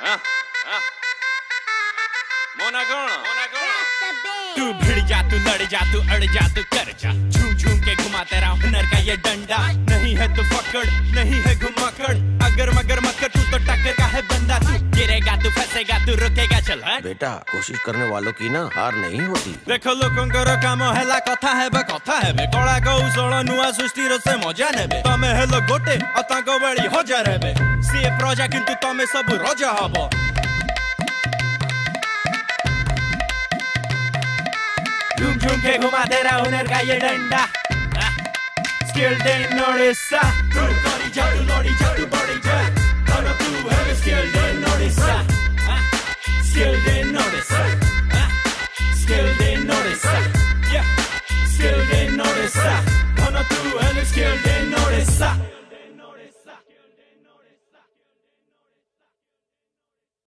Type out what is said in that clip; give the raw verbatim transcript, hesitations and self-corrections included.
मोना कौन मोना कौन तू भिड़ जा, तू लड़ जा, तू अड़ जा, तू कर जा, झूम झूम के घुमा तेरा हुनर का ये डंडा। नहीं है तो पकड़, नहीं है घुमाकड़, अगर मगर मत कर, तू तो टक्कर का है बंदा। तू गिरेगा, तू फंसेगा, तू रुकेगा, चल है बेटा। कोशिश करने वालों की ना हार नहीं होती। देखो लोकंकर काम हेला कथा है बे कथा है बे कला कौशल नुआ सृष्टि से मजा नेबे। तमे हेलो गोटे अतांक बड़ी हजार हेबे, सीए प्रजा किंतु तमे सब रजा हबो। झूम झूम के घुमा तेरा हुनर का ये डंडा, स्किल्ड इन ओडिशा।